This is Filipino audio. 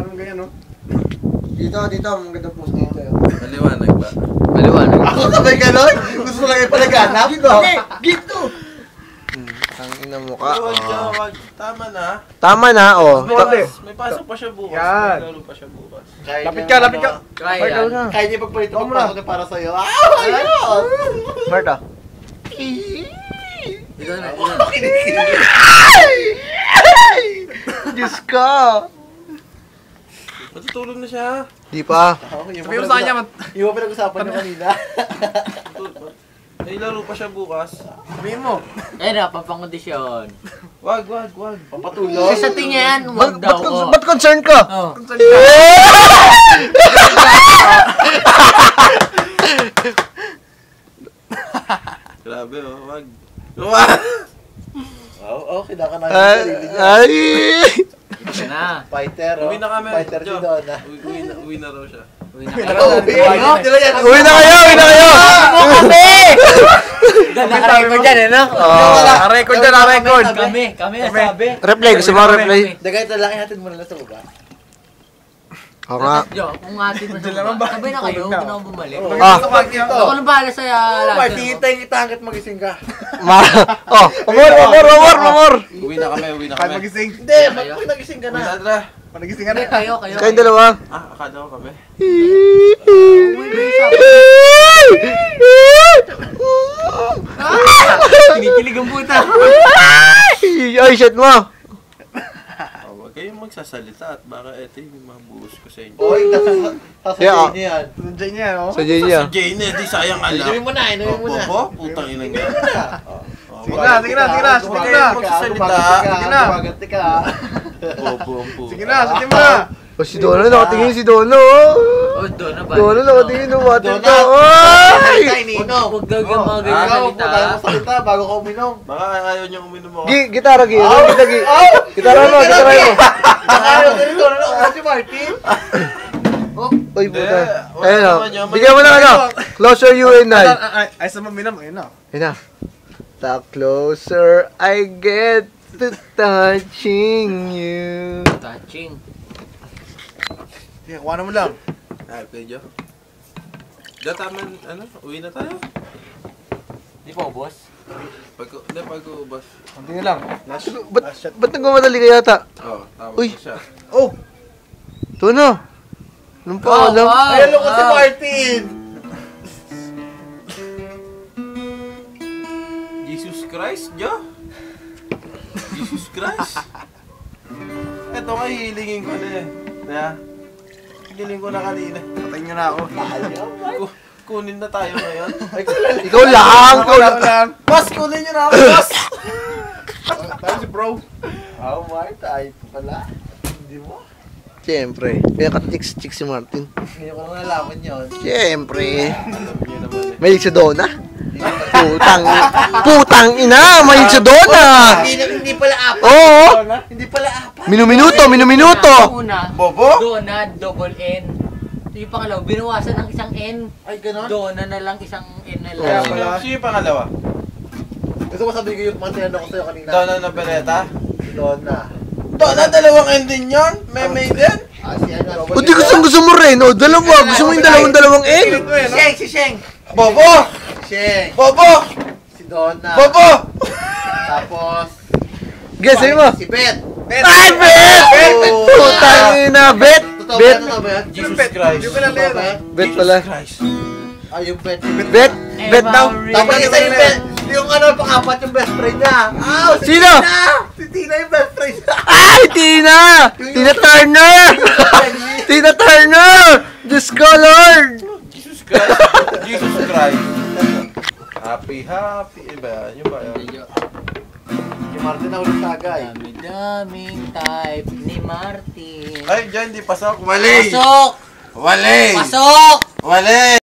Anong ganyan, no? Dito, magandang post dito. Maliwanag ba? Maliwanag. Ako sabay ganon? Gusto mo lang ipalaganap? Dito! Ang ina mo ka. Wag. Tama na. Tama na, oh. May pasok pa siya bukas. Yan. May laro pa siya bukas. Lapit ka! Kaya yan. Kaya niya pagpalit ang pasok niya para sa'yo. Ayun! Marta. Ikaw na. Diyos ka. Matutulog na siya. Di pa. Sabi mo sa kanya, Yung pinag-usapan niyo kanina. May laro pa siya bukas. sabihin mo. Eh na, papangondisyon. Wag. Papatulog. Sa tingin yan, wag daw. Ba't concern ka? Oh. Grabe wag. Okay na ka na yung sarili niya. Ay! Ito na. Fighter, oh. Uwi na kami. Fighter si Donna. Uwi na raw siya. Uwi na Uwi na kayo! Naka-record dyan, no? Naka-record dyan, naka-record. Kami nasabi. Replay, gusto mo replay? Dagay talaki natin muna na sa baba. Oo nga. Kung atin mo Diyan sa naman baba. ba? Sabay na kayo, Tulog na. huwag na ako bumalik. Ah. Ako lang bahala sa lahat. Marty, hintayin kita hanggat magising ka. Oh, pamor! Uwi na kami. Kahit magising. Hindi, pag nagising ka Uwi na. na tara. Panagising ka na. Kayo. Kayong dalawa. Akala ko kami. Kinikilig ang puta. Ay, shit mo! Huwag kayong magsasalita at baka ito yung mabuhos ko sa inyo. Oy, sasabihin niya yan. Nandiyan niya, no? Sa Jenya. Si Jane, di sayang alam. Inumin mo na, inumin mo na. Popo, putang ina niya. Sige na, sige na. Gumaganti ka. Popo ang puta. Sige na, sige mo na. Oh, si Dono, nakatingin si Dono. Oh, doon na ba? Dono, nakatingin ng water Donna, ka. Ay! Huwag daw yung mga ganyan Ikaw, salita. tayo magsalita bago ka uminom. Baka ayaw niyang uminom ako. Gitara, Gi. Gitara mo. Ayaw na rin, ano si Martin? Uy, puta. wala Ayun o. naman yun. Bigyan mo na ano. Closer you and I. Ay, sa maminam, ayun na. Ayun na. The closer I get to touching you. Touching. Sige, kuha na mo lang. Okay, Jo. Jo, tama, uwi na tayo. Di pa ubos? Pag ubos. Kunti na lang. Ba't nagmamadali ka yata? Oo, tama Uy. ko siya. Oh! Dono. Anong pa alam? Ayun ko si Martin. Jesus Christ, Jo? Jesus Christ? Eto nga, hihilingin ko na eh. Kaya, hihilingin ko na kanina. Patayin nyo na ako. Kunin na tayo ngayon. Ikaw lang. Boss, kunin nyo na ako, boss! Tayo si bro. Oh, Martin, ay pala. Hindi mo. Siyempre. Kaya ka-chicks si Martin. Hindi ko lang nalaman yun. Siyempre. Alam nyo naman eh. May sa Dona. Putang ina. May sa Dona. Hindi pala apat. Oo. Hindi pala apat. Minuminuto. Una, Bobo? Dona, double N. Yung pangalawa, binawasan ng isang N. Ay, ganon. Dona na lang isang N na Kaya lang. pala. Sino yung pangalawa? Gusto ko sabihin ko yung mga tinanong ko sa'yo kanina. Donna na Beretta? Donna. Donna, dalawang ending yun? May din? Ah, si ano? O di gusto mo rin. O dalawa. Gusto mo yung dalawang N. Si Sheng. Bobo! Sheng. Bobo! Si Donna. Bobo! Tapos, Guess, sabi mo. si Beth. Ay, Bet! Putang ina. Bet. Totoo ba Bet. yan? Totoo ba yan? Jesus Christ. Yung pala Totoo ba yan? Bet pala. Christ. Ah, yung Beth. Bet. Bet daw. Tapos isa yung Beth. Yung ano, pang-apat yung best friend niya. Ah, si Sino? Tina! Si Tina yung best friend niya. Ay, Tina! Tina Turner! Tina Turner! Diyos ko, Lord! Jesus Christ. Jesus Christ. Happy. Iba, yun ba yun? Yung Martin na ulit tagay. Dami-daming type ni Martin. Ay, dyan, di pasok. Mali! Pasok! Wali! Pasok! Wali!